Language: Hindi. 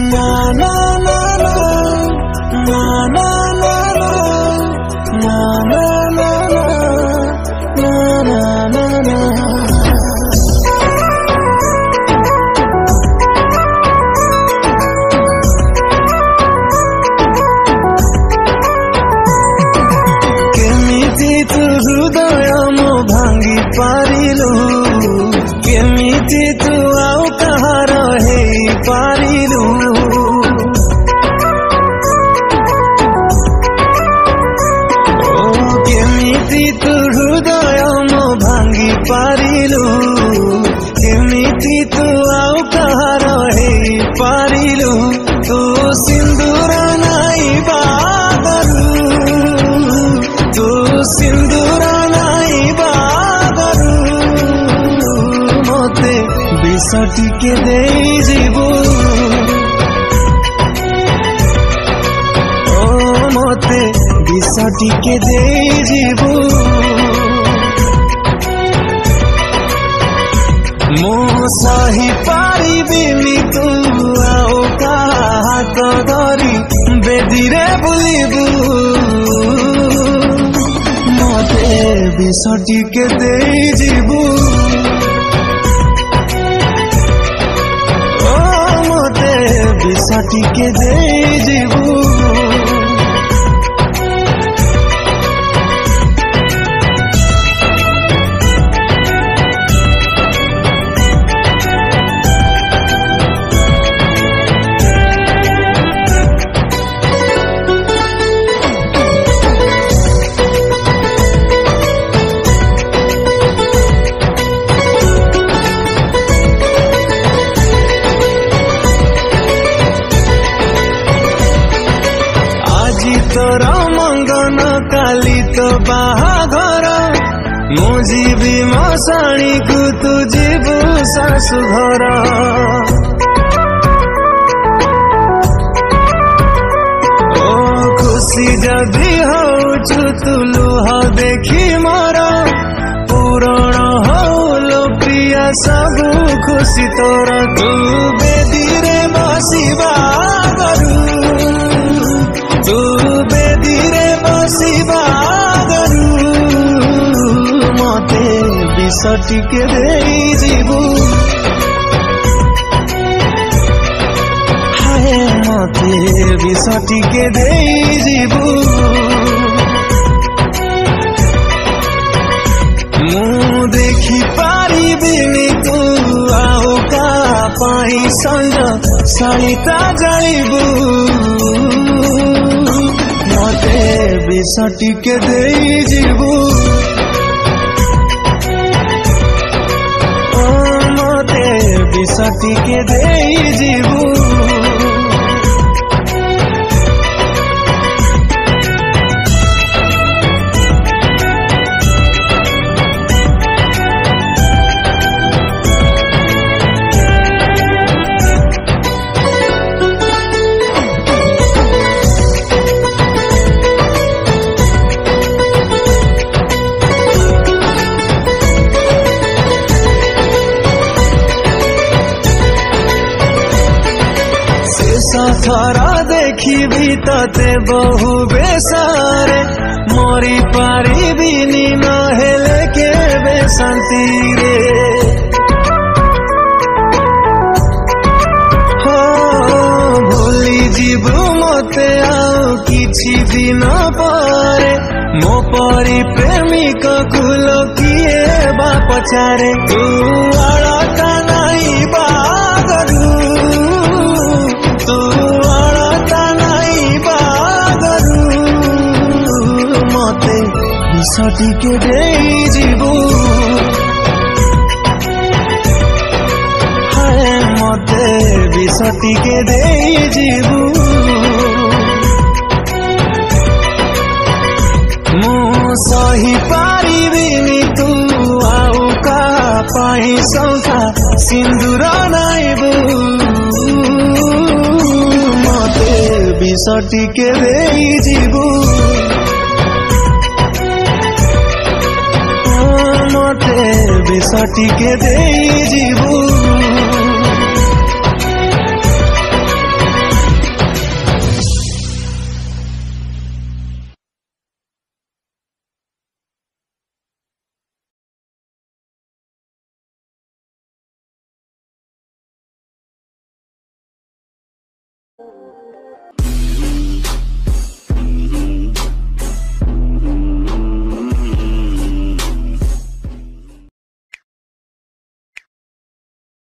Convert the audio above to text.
Na na na na na na na na na na na na na. केमिति तू हृदय मो भांगी पारिलु, केमिति तू आउ कहार हे पारिलु। केमिति तू हृदय मो भांगी पारिलु, केमिति तू आउ कहार हे पारिलु। तू सिंदूर नाई बागरू, तू सिंदूर नाई बागरू। मते विष टिके देई जीवु, ओ मते विष टिके देई जीवु। मो सही पारिबिनी तू आउ हाथ धरी बेदीरे बुलिबु। मते विष टिके देई जीवु, ओ मते विष टिके देई जीवु। तोर मंगन काली तो बाहाघर, मु जीवी मशाणी को तू जीवु शाशु घर। ओ खुशी जदि होचु तू लुह देखी मोर, पूरण होलो प्रिया सबु खुशी तोर। तू बेदीरे बसिबा करू, तू बेदीरे बसिबा करू। मते विष टिके देई जीवु, हाय मते विष टिके देई जीवु। मु देखी पारिबिनी तू आउ का पाई संज सलिता जलिबु। मते विष टिके देई जीवु, ओ मते विष टिके देई जीवु। थरा देखी भी तते बहु बेसारे, मोरी पारिबिनी नहेले के बेशांति रे। हो भूली जीवु मते आउ किछि दिन परे, मो परी प्रेमिक कुल किए बा पचारे। तू अलता नाई बागरू, तू अलता नाई बागरू। मते विष टिके देई जीवु, हाय मते विष टिके देई जीवु। मु सही पारिबिनी तू आउ का पाई संखा सिंदूर नाइबु। मते विष टिके देई जीवु, मते विष टिके देई जीवु।